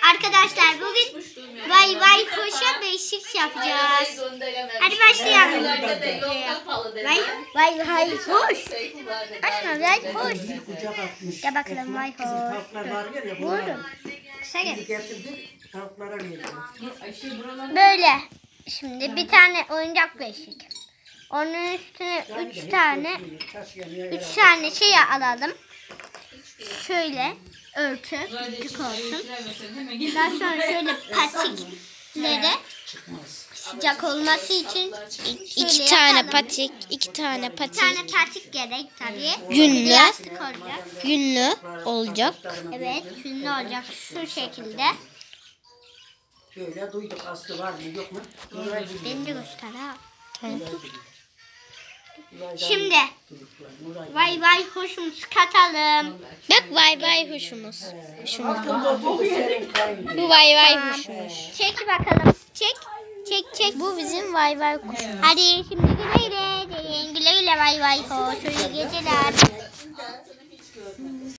Arkadaşlar bugün vay vay koşa beşik yapacağız. Hadi başlayalım. Vay vay hoş. Açma vay hoş. Gel bakalım vay hoş. Vurdum. Kısa gel. Böyle. Şimdi bir tane oyuncak beşik. Onun üstüne üç tane şey alalım. Şöyle örtü küçük olsun. Daha sonra şöyle patiklere sıcak olması için iki tane patik gerek tabii. Yünlü olacak. Evet, yünlü olacak şu şekilde. Şöyle duyduk, aslı var mı yok mu? Beni de göster ha. Tamam. Şimdi vay vay hoşumuz katalım. Bak vay vay hoşumuz. Bu vay vay hoşumuz. Çek bakalım. Çek. Bu bizim vay vay kuşumuz. Hadi şimdi güle güle. Güle güle vay vay hoş. İyi geceler.